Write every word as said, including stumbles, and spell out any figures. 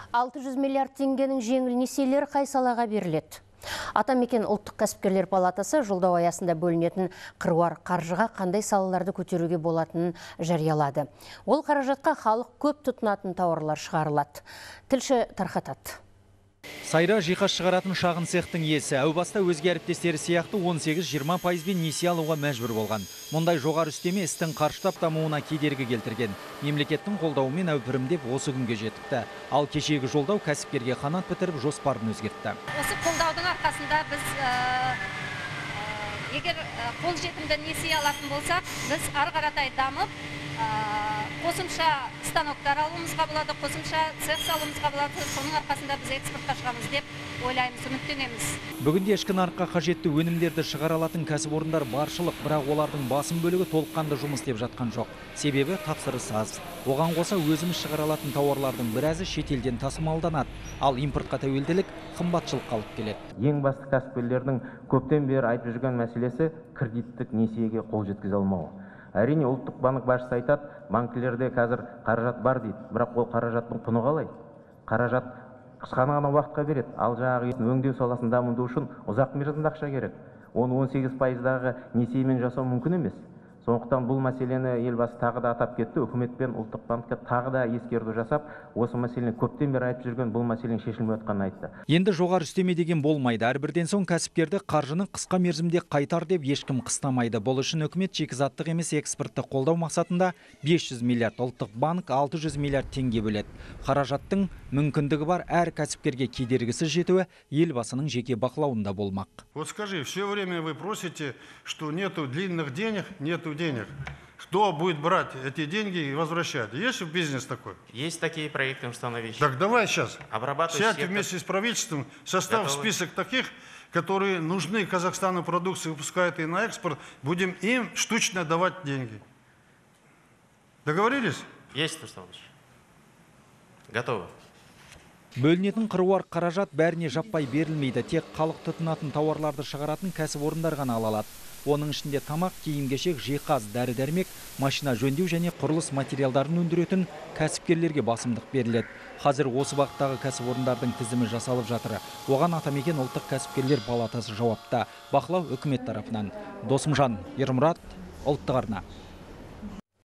алты жүз миллиард теңгенің жеңіл несиелері қай салаға беріледі? Атамекен ұлттық кәсіпкерлер палатасы жолдау аясында бөлінетін қыруар қаржыға қандай салаларды көтеруге болатынын жариялады. Ол қаражатқа халық көп тұтынатын тауарлар шығарылады. Тілші тарқатады. Сайра жиһаз шығаратын шағын цехтың иесі әу баста өзге әріптестері сияқты он сегіз жиырма пайызбен несие алуға мәжбүр болған. Мұндай жоғары үстеме істің қарыштап дамуына кедергі келтірген. Мемлекеттің қолдауымен әупірімдеп осы күнге жетіпті. Ал кешегі жолдау кәсіпкерге қанат бітіріп жоспарын өзгертті. Осы қолдаудың арқасында біз егер қолжетімді несие алатын болсақ, біз ары қаратай дамып, қосымша станоктар алуымызға болады, қосымша цех салуымызға болады. Соның арқасында біз экспортқа шығамыз деп ойлаймыз, үміттенеміз. Бүгінде ішкі нарыққа қажетті өнімдерді шығара алатын кәсіпорындар баршылық, бірақ олардың басым бөлігі толыққанды жұмыс істеп жатқан жоқ. Себебі тапсырыс аз. Оған қоса өзіміз шығара алатын тауарлардың біразы шетелден тасымалданады, ал импортқа тәуелділік қымбатшылыққа алып келеді. Ең басты кәсіпкерлердің көптен бері айтып жүрген мәселесі кредиттік несиеге қол жеткізе алмауы. Әрине ұлттық банк басшысы айтады, банкілерде қазір қаражат бар дейді, бірақ ол қаражаттың құны қалай? Қаражат қысқаны ғана уақытқа береді, ал жаңағы өңдеу саласын дамыту үшін ұзақ мерзімді ақша керек. Оны он сегіз пайыздағы несиемен жасау мүмкін емес. Сондықтан бұл мәселені елбасы тағы да атап кетті, үкімет пен ұлттық банкке тағы да ескерту жасап, осы мәселені көптен бері айтып жүрген бұл мәселенің шешілмей жатқанын айтты. Енді жоғары үстеме деген болмайды. Әрбірден соң кәсіпкерді қаржыны қысқа мерзімде қайтар деп ешкім қыстамайды. Бұл үшін үкімет шикізаттық емес экспортты қолдау мақсатында бес жүз миллиард, ұлттық банк алты жүз миллиард теңге бөледі. Қаражаттың мүмкіндігі бар әр кәсіпкерге кедергісіз жетуі елбасының жеке бақылауында болмақ. Вот скажи, все время вы просите, что нету длинных денег, нету денег. Кто будет брать эти деньги и возвращать? Есть бизнес такой? Есть такие проекты, Мустафа Навич. Так давай сейчас. Сядьте сектор. вместе с правительством, состав Готовы. Список таких, которые нужны Казахстану продукции, выпускают и на экспорт. Будем им штучно давать деньги. Договорились? Есть, Мустафа Навич. Готовы. Бөлінетін қыруар қаражат бәріне жаппай берілмейді. Тек халық тұтынатын тауарларды шығаратын кәсіпорындар ғана ала алады. Оның ішінде тамақ, киім-кешек, жиһаз, дәрі-дәрмек, машина жөндеу және құрылыс материалдарын өндіретін кәсіпкерлерге басымдық беріледі. Қазір осы бағыттағы кәсіпорындардың тізімі жасалып жатыр. Оған Атамекен ұлттық кәсіпкерлер палатасы жауапты. Бақылау үкімет тарапынан. Досымжан Ермұрат, ұлттық арна.